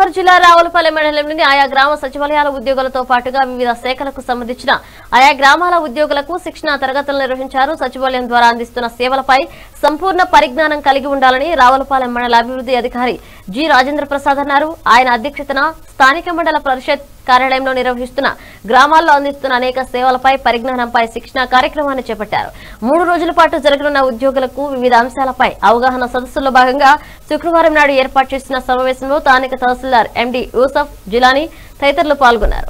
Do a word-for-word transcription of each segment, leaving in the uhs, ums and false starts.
తూర్పుగోదావరి జిల్లా రావులపల్లి మండలంలోని ఆయా గ్రామ సచివాలయాల ఉద్యోగులతో పాటుగా వివిధ శాఖలకు సంబంధించిన ఆయా గ్రామాల ఉద్యోగులకు శిక్షణ తరగతులు నిర్వహించారు. సచివాలయం ద్వారా అందిస్తున్న సేవలపై సంపూర్ణ పరిజ్ఞానం కలిగి ఉండాలని రావులపల్లి మండల అభివృద్ధి అధికారి జి రాజేంద్ర ప్రసాద్ అన్నారు. ఆయన అధ్యక్షతన స్థానిక మండల పరిషత్ కార్యాలయంలో నిర్వహిస్తున్న గ్రామాల్లో అందిస్తున్న అనేక సేవలపై పరిజ్ఞానంపై శిక్షణ కార్యక్రమాన్ని చేపట్టారు. మూడు రోజుల పాటు జరగనున్న ఉద్యోగులకు వివిధ అంశాలపై అవగాహన సదస్సుల్లో భాగంగా శుక్రవారం నాడు ఏర్పాటు చేసిన సమావేశంలో స్థానిక తహసీల్దార్ ఎండి యూసఫ్ జిలానీ తదితరులు పాల్గొన్నారు.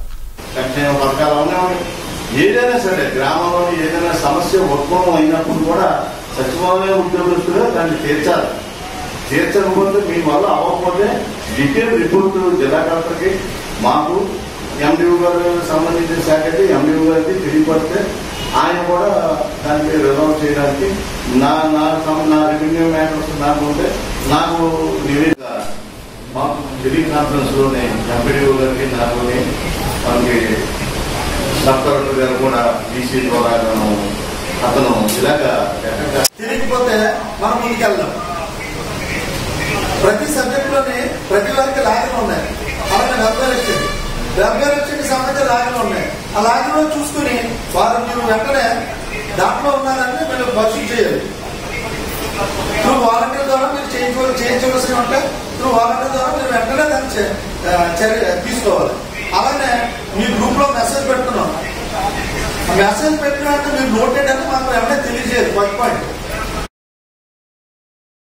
ఏదైనా సరే గ్రామంలో ఏదైనా సమస్య ఉద్భవం అయినప్పుడు కూడా సచివాలయ ఉద్యోగస్తులు దాన్ని తీర్చాలి. తీర్చకపోతే మీ వల్ల అవ్వకపోతే డీటెయిల్ రిపోర్టు జిల్లా కలెక్టర్కి మాకు ఎండిఓ గారు సంబంధించిన శాఖకి ఎండిఓ గారికి తెలియపడితే ఆయన కూడా దానికి రిజాల్వ్ చేయడానికి నా నా నా రెవెన్యూ మ్యాటర్స్ నాకు ఉంటే నాకు నివేదిక మాకు టెలికాన్ఫరెన్స్ లోనే ఎంపీడీఓ గారికి నాకుని మనకి సబ్ కలెక్టర్ గారు కూడా బీసీ ద్వారా అతను ఇలాగా తిరిగిపోతే మనం ముందుకెళ్దాం. ప్రతి సబ్జెక్ట్ లోని ప్రతి వారికి లాగిన ఉన్నాయి. అలాగే డెబ్బై వచ్చింది డెబ్బై వచ్చింది సంబంధించిన లాగిన ఉన్నాయి. ఆ లాగిన చూసుకుని వారు మీరు వెంటనే దాంట్లో ఉన్నారంటే మీరు భవిష్యత్ చేయాలి. త్రూ వాలంటీర్ ద్వారా మీరు చేయించ చేయించవలసి ఉంటే త్రూ వాలంటీర్ ద్వారా మీరు వెంటనే దాన్ని చర్య తీసుకోవాలి. అలానే మీ గ్రూప్ లో మెసేజ్ పెడుతున్నాం. మెసేజ్ పెట్టినాక మీరు నోటెడ్ అని మాకు వెంటనే తెలియజేయాలి. First point